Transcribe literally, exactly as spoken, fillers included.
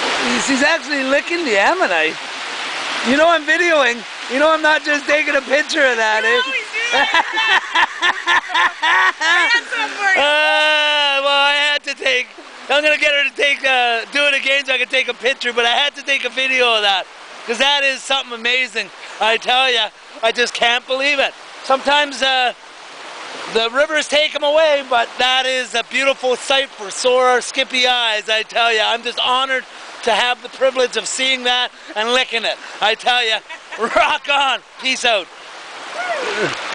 She's actually licking the ammonite. You know I'm videoing. You know I'm not just taking a picture of that. You eh? always do that. uh, well, I had to take. I'm gonna get her to take, uh, do it again so I can take a picture. But I had to take a video of that because that is something amazing. I tell you, I just can't believe it. Sometimes uh, the rivers take them away, but that is a beautiful sight for sore, skippy eyes. I tell you, I'm just honored to have the privilege of seeing that and licking it. I tell you, rock on. Peace out.